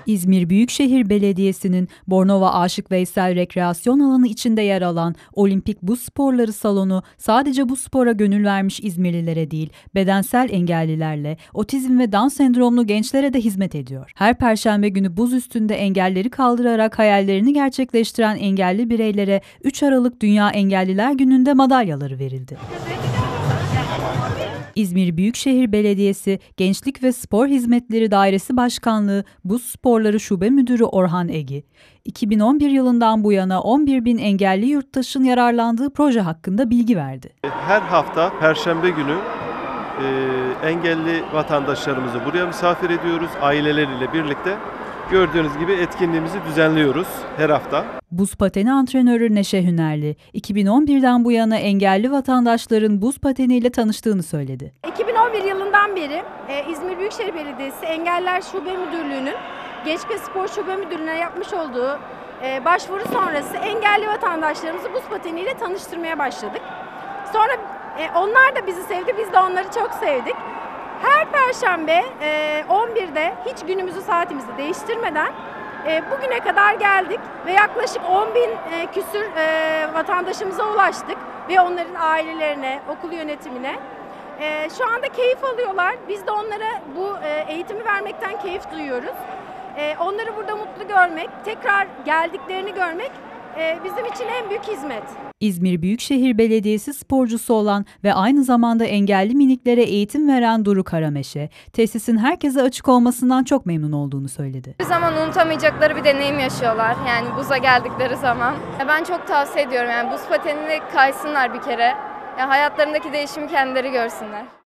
İzmir Büyükşehir Belediyesi'nin Bornova Aşık Veysel Rekreasyon Alanı içinde yer alan Olimpik Buz Sporları Salonu sadece bu spora gönül vermiş İzmirlilere değil, bedensel engellilerle, otizm ve Down sendromlu gençlere de hizmet ediyor. Her perşembe günü buz üstünde engelleri kaldırarak hayallerini gerçekleştiren engelli bireylere 3 Aralık Dünya Engelliler Günü'nde madalyaları verildi. İzmir Büyükşehir Belediyesi Gençlik ve Spor Hizmetleri Dairesi Başkanlığı Buz Sporları Şube Müdürü Orhan Egi, 2011 yılından bu yana 11.000 engelli yurttaşın yararlandığı proje hakkında bilgi verdi. Her hafta Perşembe günü engelli vatandaşlarımızı buraya misafir ediyoruz, aileleriyle birlikte. Gördüğünüz gibi etkinliğimizi düzenliyoruz her hafta. Buz pateni antrenörü Neşe Hünerli, 2011'den bu yana engelli vatandaşların buz pateniyle tanıştığını söyledi. 2011 yılından beri İzmir Büyükşehir Belediyesi Engelliler Şube Müdürlüğü'nün Gençlik ve Spor Şube Müdürlüğü'ne yapmış olduğu başvuru sonrası engelli vatandaşlarımızı buz pateniyle tanıştırmaya başladık. Sonra onlar da bizi sevdi, biz de onları çok sevdik. Her Perşembe 11'de hiç günümüzü saatimizi değiştirmeden bugüne kadar geldik ve yaklaşık 10.000 küsür vatandaşımıza ulaştık ve onların ailelerine, okul yönetimine. Şu anda keyif alıyorlar. Biz de onlara bu eğitimi vermekten keyif duyuyoruz. Onları burada mutlu görmek, tekrar geldiklerini görmek bizim için en büyük hizmet. İzmir Büyükşehir Belediyesi sporcusu olan ve aynı zamanda engelli miniklere eğitim veren Duru Karameşe, tesisin herkese açık olmasından çok memnun olduğunu söyledi. Bir zaman unutamayacakları bir deneyim yaşıyorlar, yani buza geldikleri zaman. Ben çok tavsiye ediyorum, yani buz patenini kaysınlar bir kere. Yani hayatlarındaki değişimi kendileri görsünler.